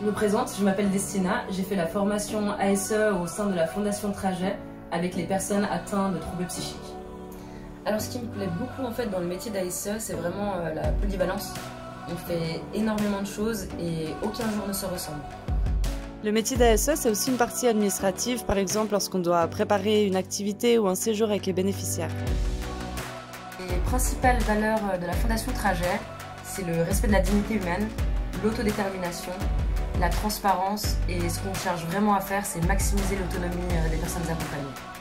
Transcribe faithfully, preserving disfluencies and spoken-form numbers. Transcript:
Je me présente, je m'appelle Destina, j'ai fait la formation A S E au sein de la Fondation Trajet avec les personnes atteintes de troubles psychiques. Alors ce qui me plaît beaucoup en fait dans le métier d'A S E, c'est vraiment euh, la polyvalence. On fait énormément de choses et aucun jour ne se ressemble. Le métier d'A S E, c'est aussi une partie administrative, par exemple lorsqu'on doit préparer une activité ou un séjour avec les bénéficiaires. Les principales valeurs de la Fondation Trajet, c'est le respect de la dignité humaine, l'autodétermination, la transparence, et ce qu'on cherche vraiment à faire, c'est maximiser l'autonomie des personnes accompagnées.